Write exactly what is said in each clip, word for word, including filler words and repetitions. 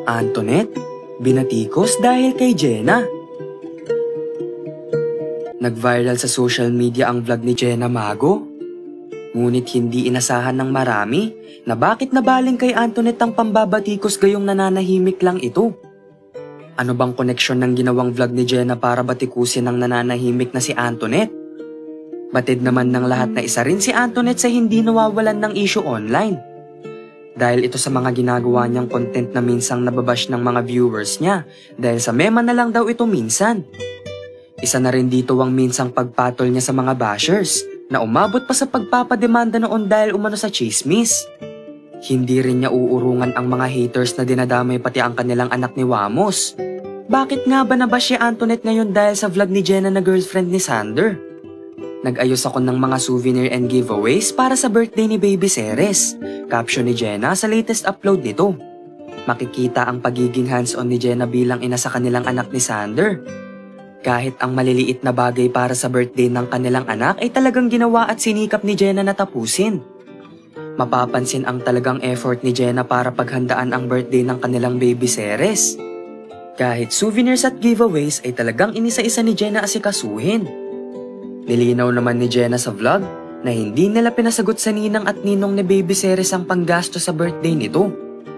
Antoinette, binatikos dahil kay Jenna. Nag-viral sa social media ang vlog ni Jenna Mago. Ngunit hindi inasahan ng marami na bakit nabaling kay Antoinette ang pambabatikos gayong nananahimik lang ito. Ano bang koneksyon ng ginawang vlog ni Jenna para batikusin ang nananahimik na si Antoinette? Batid naman ng lahat na isa rin si Antoinette sa hindi nawawalan ng issue online. Dahil ito sa mga ginagawa niyang content na minsang nababash ng mga viewers niya dahil sa mema na lang daw ito minsan. Isa na rin dito ang minsang pagpatol niya sa mga bashers na umabot pa sa pagpapademanda noon dahil umano sa chismis. Hindi rin niya uurungan ang mga haters na dinadamay pati ang kanilang anak ni Wamos. Bakit nga ba nabash si Antoinette ngayon dahil sa vlog ni Jenna na girlfriend ni Sander? Nag-ayos ako ng mga souvenir and giveaways para sa birthday ni Baby Ceres. Caption ni Jenna sa latest upload nito. Makikita ang pagiging hands-on ni Jenna bilang ina sa kanilang anak ni Sander. Kahit ang maliliit na bagay para sa birthday ng kanilang anak ay talagang ginawa at sinikap ni Jenna na tapusin. Mapapansin ang talagang effort ni Jenna para paghandaan ang birthday ng kanilang Baby Ceres. Kahit souvenirs at giveaways ay talagang inisa-isa ni Jenna asikasuhin. Nilinaw naman ni Jenna sa vlog na hindi nila pinasagot sa ninang at ninong ni Baby Ceres ang panggasto sa birthday nito.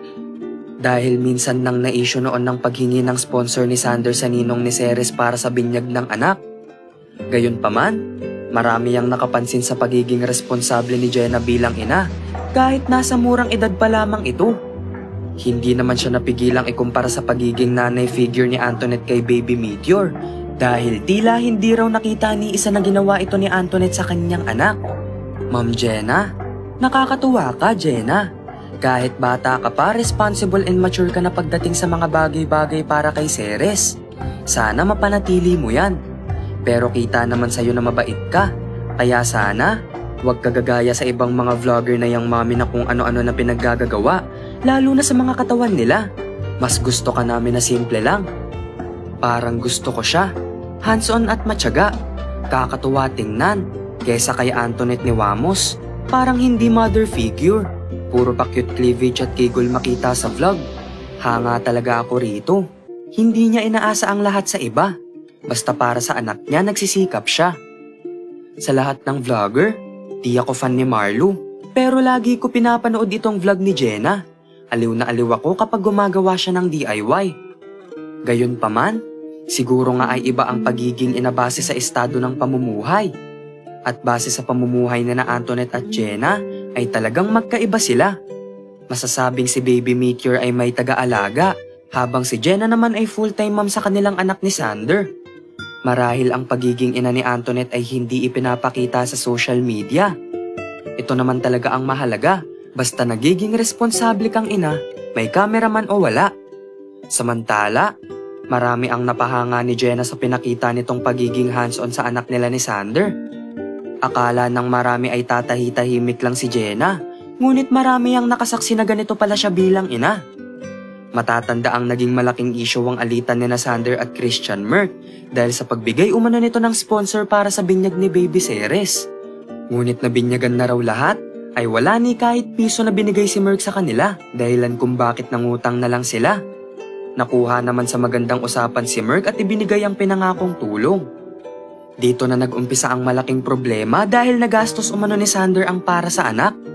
Dahil minsan nang na-issue noon ng paghingi ng sponsor ni Sander sa ninong ni Ceres para sa binyag ng anak. Gayunpaman, marami ang nakapansin sa pagiging responsable ni Jenna bilang ina kahit nasa murang edad pa lamang ito. Hindi naman siya napigilang ikumpara sa pagiging nanay figure ni Antoinette kay Baby Meteor. Dahil tila hindi raw nakita ni isa na ginawa ito ni Antoinette sa kanyang anak. Ma'am Jenna, nakakatuwa ka Jenna. Kahit bata ka pa, responsible and mature ka na pagdating sa mga bagay-bagay para kay Ceres. Sana mapanatili mo yan. Pero kita naman sa'yo na mabait ka. Kaya sana, huwag ka gagaya sa ibang mga vlogger na yung mami na kung ano-ano na pinaggagawa. Lalo na sa mga katawan nila. Mas gusto ka namin na simple lang. Parang gusto ko siya. Hands-on at matyaga, kakatuwa tingnan, kesa kay Antoinette ni Wamos, parang hindi mother figure, puro pa cute cleavage at kigol makita sa vlog. Hanga talaga ako rito, hindi niya inaasa ang lahat sa iba, basta para sa anak niya nagsisikap siya. Sa lahat ng vlogger, di ako fan ni Marlo, pero lagi ko pinapanood itong vlog ni Jenna. Aliw na aliw ako kapag gumagawa siya ng D I Y. Gayunpaman, siguro nga ay iba ang pagiging inabase sa estado ng pamumuhay. At base sa pamumuhay na na Antoinette at Jenna ay talagang magkaiba sila. Masasabing si Baby Meteor ay may taga-alaga habang si Jenna naman ay full-time mom sa kanilang anak ni Sander. Marahil ang pagiging ina ni Antoinette ay hindi ipinapakita sa social media. Ito naman talaga ang mahalaga, basta nagiging responsable kang ina, may cameraman o wala. Samantala, marami ang napahanga ni Jenna sa pinakita nitong pagiging hands-on sa anak nila ni Sander. Akala ng marami ay tatahi-tahimik lang si Jenna, ngunit marami ang nakasaksi na ganito pala siya bilang ina. Matatanda ang naging malaking issue ang alitan ni na Sander at Christian Merck dahil sa pagbigay umano nito ng sponsor para sa binyag ni Baby Ceres. Ngunit nabinyagan na raw lahat, ay wala ni kahit piso na binigay si Merck sa kanila dahilan kung bakit nangutang na lang sila. Nakuha naman sa magandang usapan si Merck at ibinigay ang pinangakong tulong. Dito na nag-umpisa ang malaking problema dahil nagastos umano ni Sander ang para sa anak.